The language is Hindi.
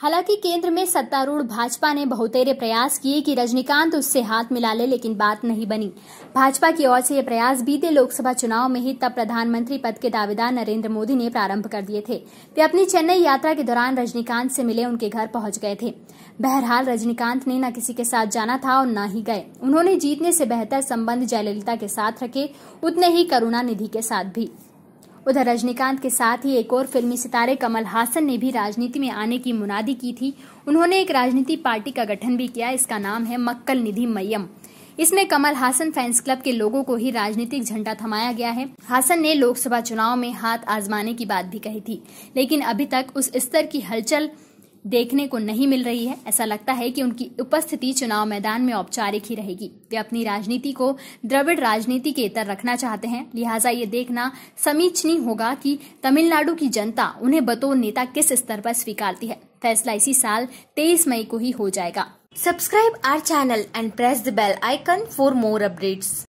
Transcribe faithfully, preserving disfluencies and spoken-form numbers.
हालांकि केंद्र में सत्तारूढ़ भाजपा ने बहुतेरे प्रयास किए कि रजनीकांत उससे हाथ मिला ले, लेकिन बात नहीं बनी। भाजपा की ओर से ये प्रयास बीते लोकसभा चुनाव में ही तब प्रधानमंत्री पद के दावेदार नरेंद्र मोदी ने प्रारंभ कर दिए थे। वे अपनी चेन्नई यात्रा के दौरान रजनीकांत से मिले उनके घर पहुंच गए थे। बहरहाल रजनीकांत ने न किसी के साथ जाना था और न ही गए। उन्होंने जीतने से बेहतर संबंध जयललिता के साथ रखे, उतने ही करुणानिधि के साथ भी। उधर रजनीकांत के साथ ही एक और फिल्मी सितारे कमल हासन ने भी राजनीति में आने की मुनादी की थी। उन्होंने एक राजनीति पार्टी का गठन भी किया। इसका नाम है मक्कल निधि मय्यम। इसमें कमल हासन फैंस क्लब के लोगों को ही राजनीतिक झंडा थमाया गया है। हासन ने लोकसभा चुनाव में हाथ आजमाने की बात भी कही थी, लेकिन अभी तक उस स्तर की हलचल देखने को नहीं मिल रही है। ऐसा लगता है कि उनकी उपस्थिति चुनाव मैदान में औपचारिक ही रहेगी। वे अपनी राजनीति को द्रविड़ राजनीति के इतर रखना चाहते हैं, लिहाजा ये देखना समीचनीय होगा कि तमिलनाडु की जनता उन्हें बतौर नेता किस स्तर पर स्वीकारती है। फैसला इसी साल तेईस मई को ही हो जाएगा। Subscribe our channel and press the bell icon for more updates.